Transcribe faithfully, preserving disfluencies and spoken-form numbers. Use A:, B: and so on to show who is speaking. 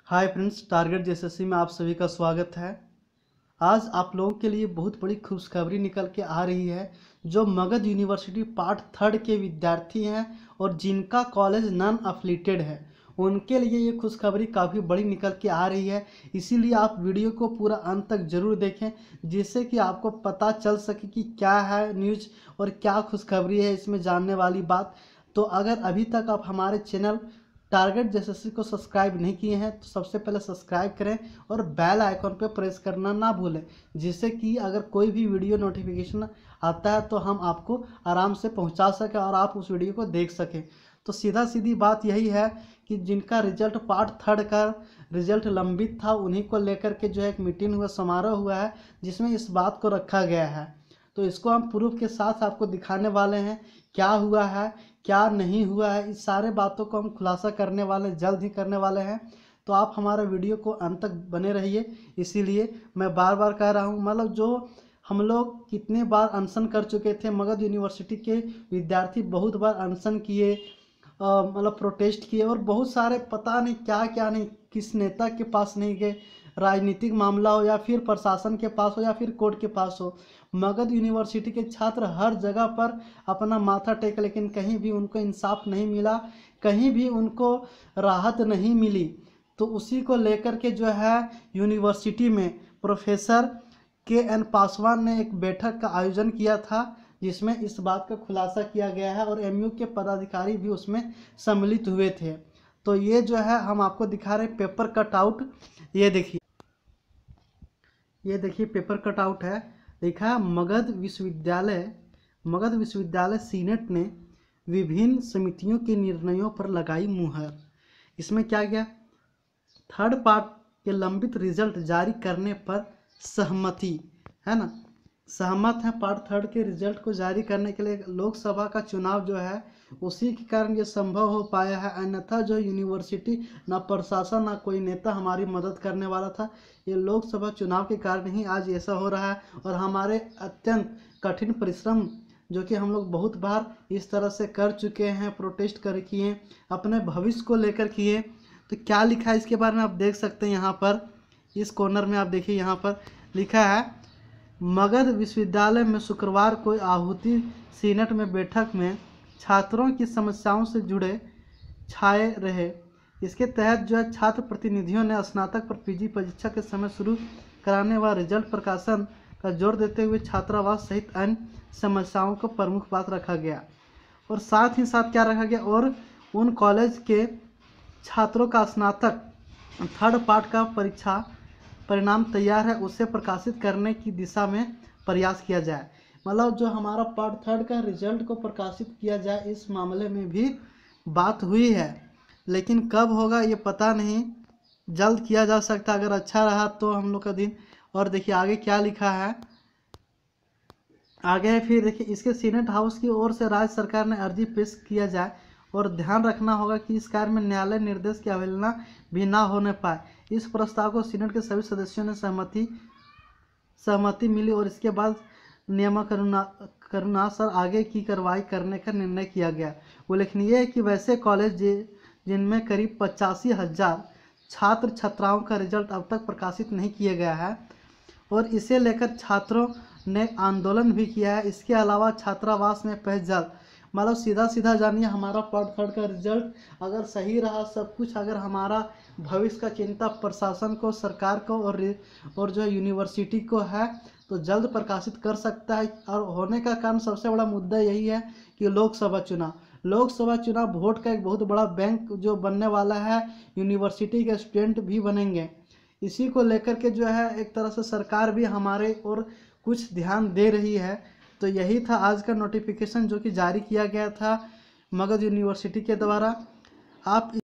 A: Hi friends, target SSC में आप सभी का स्वागत है। आज आप लोगों के लिए बहुत बड़ी खुशखबरी निकल के आ रही है। जो मगध यूनिवर्सिटी पार्ट थर्ड के विद्यार्थी हैं और जिनका कॉलेज नॉन अफिलिएटेड है, उनके लिए ये खुशखबरी काफ़ी बड़ी निकल के आ रही है। इसीलिए आप वीडियो को पूरा अंत तक जरूर देखें, जिससे कि आपको पता चल सके कि क्या है न्यूज़ और क्या खुशखबरी है इसमें जानने वाली बात। तो अगर अभी तक आप हमारे चैनल टारगेट एसएससी को सब्सक्राइब नहीं किए हैं तो सबसे पहले सब्सक्राइब करें और बेल आइकॉन पर प्रेस करना ना भूलें, जिससे कि अगर कोई भी वीडियो नोटिफिकेशन आता है तो हम आपको आराम से पहुंचा सकें और आप उस वीडियो को देख सकें। तो सीधा सीधी बात यही है कि जिनका रिजल्ट पार्ट थर्ड का रिजल्ट लंबित था, उन्हीं को लेकर के जो है एक मीटिंग हुआ, समारोह हुआ है, जिसमें इस बात को रखा गया है। तो इसको हम प्रूफ के साथ आपको दिखाने वाले हैं, क्या हुआ है क्या नहीं हुआ है, इस सारे बातों को हम खुलासा करने वाले जल्द ही करने वाले हैं। तो आप हमारे वीडियो को अंत तक बने रहिए। इसीलिए मैं बार बार कह रहा हूँ, मतलब जो हम लोग कितने बार अनशन कर चुके थे, मगध यूनिवर्सिटी के विद्यार्थी बहुत बार अनशन किए, मतलब प्रोटेस्ट किए, और बहुत सारे पता नहीं क्या क्या नहीं, किस नेता के पास नहीं गए, राजनीतिक मामला हो या फिर प्रशासन के पास हो या फिर कोर्ट के पास हो। मगध यूनिवर्सिटी के छात्र हर जगह पर अपना माथा टेक, लेकिन कहीं भी उनको इंसाफ नहीं मिला, कहीं भी उनको राहत नहीं मिली। तो उसी को लेकर के जो है यूनिवर्सिटी में प्रोफेसर के एन पासवान ने एक बैठक का आयोजन किया था, जिसमें इस बात का खुलासा किया गया है और एमयू के पदाधिकारी भी उसमें सम्मिलित हुए थे। तो ये जो है हम आपको दिखा रहे हैं पेपर कटआउट। ये देखिए, ये देखिए पेपर कटआउट है, लिखा है मगध विश्वविद्यालय मगध विश्वविद्यालय सीनेट ने विभिन्न समितियों के निर्णयों पर लगाई मुहर। इसमें क्या गया, थर्ड पार्ट के लंबित रिजल्ट जारी करने पर सहमति है ना, सहमत है पार्ट थर्ड के रिजल्ट को जारी करने के लिए। लोकसभा का चुनाव जो है उसी के कारण ये संभव हो पाया है, अन्यथा जो यूनिवर्सिटी ना प्रशासन ना कोई नेता हमारी मदद करने वाला था। ये लोकसभा चुनाव के कारण ही आज ऐसा हो रहा है, और हमारे अत्यंत कठिन परिश्रम जो कि हम लोग बहुत बार इस तरह से कर चुके हैं, प्रोटेस्ट कर किए, अपने भविष्य को लेकर किए। तो क्या लिखा है इसके बारे में आप देख सकते हैं। यहाँ पर इस कॉर्नर में आप देखिए, यहाँ पर लिखा है मगध विश्वविद्यालय में शुक्रवार को आहुति सीनेट में बैठक में छात्रों की समस्याओं से जुड़े छाए रहे। इसके तहत जो है छात्र प्रतिनिधियों ने स्नातक पर पीजी परीक्षा के समय शुरू कराने व रिजल्ट प्रकाशन का जोर देते हुए छात्रावास सहित अन्य समस्याओं को प्रमुख बात रखा गया। और साथ ही साथ क्या रखा गया, और उन कॉलेज के छात्रों का स्नातक थर्ड पार्ट का परीक्षा परिणाम तैयार है, उसे प्रकाशित करने की दिशा में प्रयास किया जाए। मतलब जो हमारा पार्ट थर्ड का रिजल्ट को प्रकाशित किया जाए, इस मामले में भी बात हुई है, लेकिन कब होगा ये पता नहीं, जल्द किया जा सकता अगर अच्छा रहा तो हम लोग का दिन। और देखिए आगे क्या लिखा है, आगे फिर देखिए, इसके सीनेट हाउस की ओर से राज्य सरकार ने अर्जी पेश किया जाए और ध्यान रखना होगा कि इस कार्य में न्यायालय निर्देश की अवहेलना भी ना होने पाए। इस प्रस्ताव को सीनेट के सभी सदस्यों ने सहमति सहमति मिली और इसके बाद नियमानुसार आगे की कार्रवाई करने का निर्णय किया गया। उल्लेखनीय है कि वैसे कॉलेज जिनमें करीब पचासी हजार छात्र छात्राओं का रिजल्ट अब तक प्रकाशित नहीं किया गया है, और इसे लेकर छात्रों ने आंदोलन भी किया है। इसके अलावा छात्रावास में पेयजल, मतलब सीधा सीधा जानिए, हमारा पार्ट थर्ड का रिजल्ट अगर सही रहा, सब कुछ अगर हमारा भविष्य का चिंता प्रशासन को, सरकार को और और जो यूनिवर्सिटी को है, तो जल्द प्रकाशित कर सकता है। और होने का कारण सबसे बड़ा मुद्दा यही है कि लोकसभा चुनाव लोकसभा चुनाव वोट का एक बहुत बड़ा बैंक जो बनने वाला है, यूनिवर्सिटी के स्टूडेंट भी बनेंगे। इसी को लेकर के जो है एक तरह से सरकार भी हमारे और कुछ ध्यान दे रही है। तो यही था आज का नोटिफिकेशन जो कि जारी किया गया था मगध यूनिवर्सिटी के द्वारा। आप